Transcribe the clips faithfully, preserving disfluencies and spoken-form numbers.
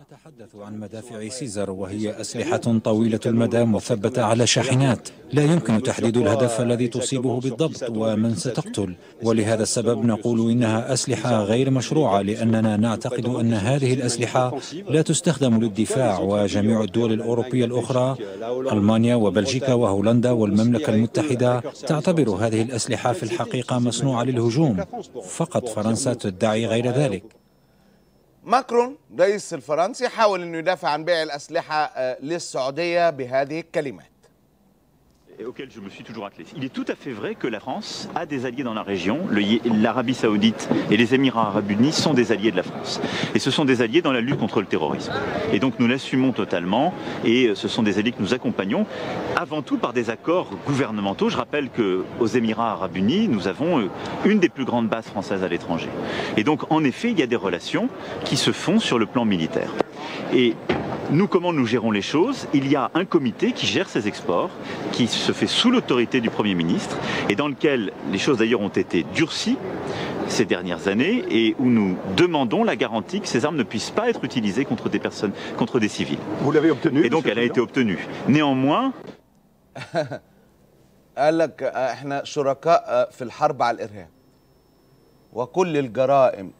نتحدث عن مدافع سيزر، وهي أسلحة طويلة المدى مثبتة على شاحنات، لا يمكن تحديد الهدف الذي تصيبه بالضبط ومن ستقتل، ولهذا السبب نقول إنها أسلحة غير مشروعة، لأننا نعتقد أن هذه الأسلحة لا تستخدم للدفاع، وجميع الدول الأوروبية الأخرى ألمانيا وبلجيكا وهولندا والمملكة المتحدة تعتبر هذه الأسلحة في الحقيقة مصنوعة للهجوم، فقط فرنسا تدعي غير ذلك. ماكرون رئيس الفرنسي حاول أن يدافع عن بيع الأسلحة للسعودية بهذه الكلمات. Auquel je me suis toujours attelé. Il est tout à fait vrai que la France a des alliés dans la région. L'Arabie Saoudite et les Émirats Arabes Unis sont des alliés de la France. Et ce sont des alliés dans la lutte contre le terrorisme. Et donc nous l'assumons totalement et ce sont des alliés que nous accompagnons avant tout par des accords gouvernementaux. Je rappelle qu'aux Émirats Arabes Unis, nous avons une des plus grandes bases françaises à l'étranger. Et donc en effet, il y a des relations qui se font sur le plan militaire. Et nous, comment nous gérons les choses? Il y a un comité qui gère ces exports, qui se fait sous l'autorité du Premier ministre et dans lequel les choses d'ailleurs ont été durcies ces dernières années et où nous demandons la garantie que ces armes ne puissent pas être utilisées contre des personnes, contre des civils. Vous l'avez obtenu? Et donc elle a été obtenue. Néanmoins... قال لك احنا شركاء في الحرب على الإرهاب وكل الجرائم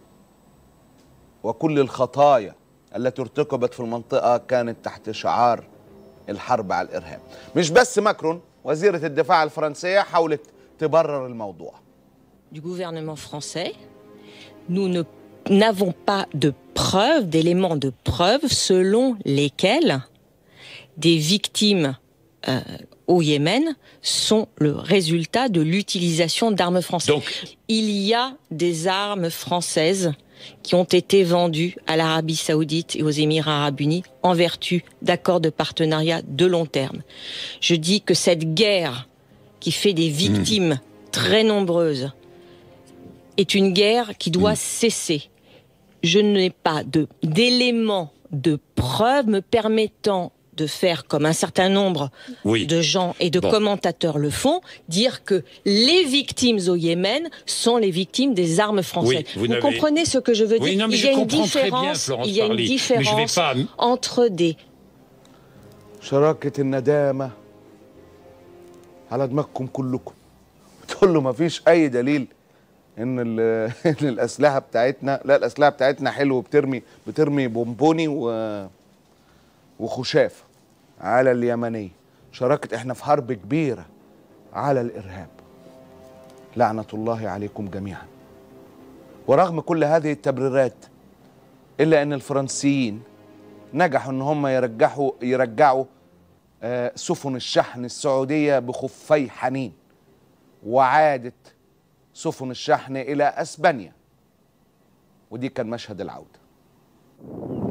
وكل الخطايا التي ارتكبت في المنطقة كانت تحت شعار الحرب على الإرهاب. مش بس ماكرون، وزيرة الدفاع الفرنسية حاولت تبرر الموضوع. Du gouvernement français, nous ne n'avons pas de preuves, d'éléments de preuves selon lesquels des victimes euh, au Yémen sont le résultat de l'utilisation d'armes françaises. Donc, il y a des armes françaises qui ont été vendus à l'Arabie Saoudite et aux Émirats Arabes Unis en vertu d'accords de partenariat de long terme. Je dis que cette guerre qui fait des victimes mmh. très nombreuses est une guerre qui doit mmh. cesser. Je n'ai pas de, d'éléments de preuves me permettant de faire comme un certain nombre oui. de gens et de bon. commentateurs le font, dire que les victimes au Yémen sont les victimes des armes françaises. Oui, vous vous comprenez ce que je veux oui, dire? non, il, y a une différence, bien, il y a une différence pas... entre des... شراكة الندامة على دماغكم كلكم. تقول له ما فيش أي دليل إن, إن الأسلحة بتاعتنا، لا الأسلحة بتاعتنا حلوة، بترمي بترمي بونبوني و وخشاف على اليمنية. شراكة احنا في حرب كبيرة على الإرهاب. لعنة الله عليكم جميعا. ورغم كل هذه التبريرات إلا أن الفرنسيين نجحوا أن هم يرجعوا يرجعوا آه سفن الشحن السعودية بخفي حنين، وعادت سفن الشحن إلى أسبانيا، ودي كان مشهد العودة.